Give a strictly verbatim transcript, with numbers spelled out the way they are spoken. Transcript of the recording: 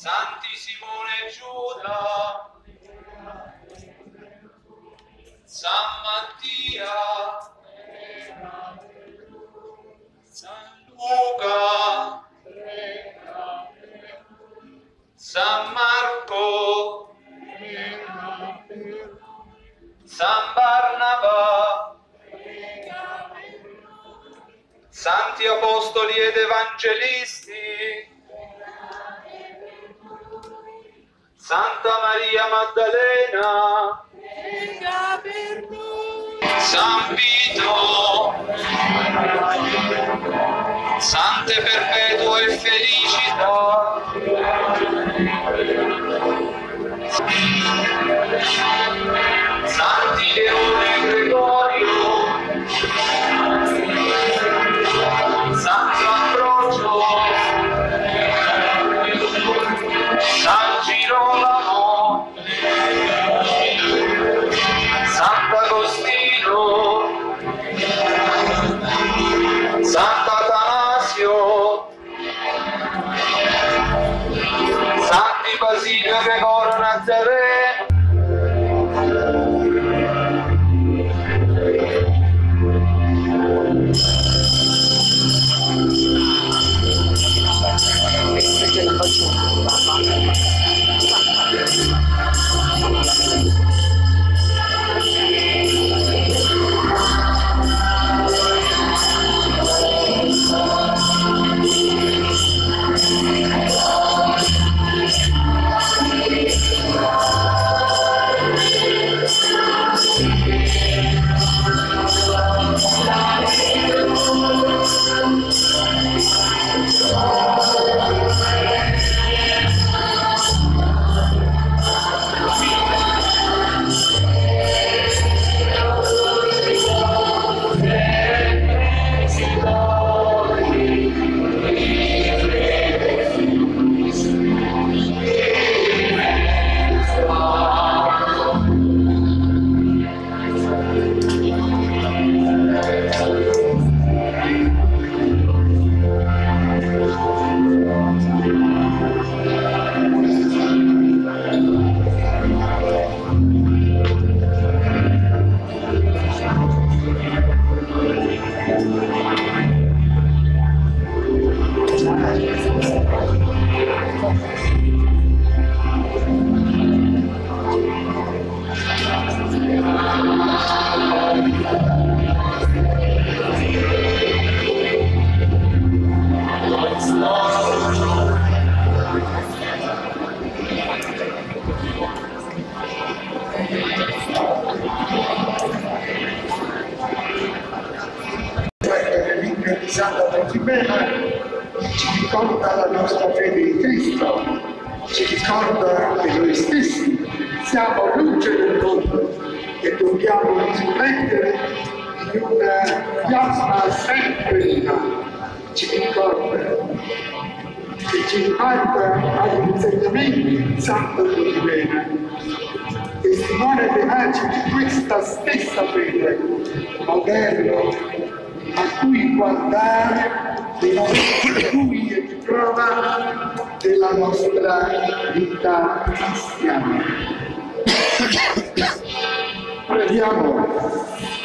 Santi Simone e Giuda, San Mattia, San Luca, San Marco, San Barnaba, Santi Apostoli ed Evangelisti, Santa Maria Maddalena, San Vito, Sante Perpetuo e Felicita, Santi Leone e Gregorio, Santo Ambrogio, San Girolamo, Sant'Agostino, Sant'Atanasio, Santi Basilio e Gregoro Nazareno, di Santa Trofimena ci ricorda la nostra fede in Cristo, ci ricorda che noi stessi siamo luce del mondo e dobbiamo riflettere in una chiasma sempre viva. Ci ricorda e ci rimanda agli insegnamenti di Santa Trofimena, testimone tenace di questa stessa fede, modello a cui guardare dei nostri buie di prova della nostra vita cristiana. Preghiamo.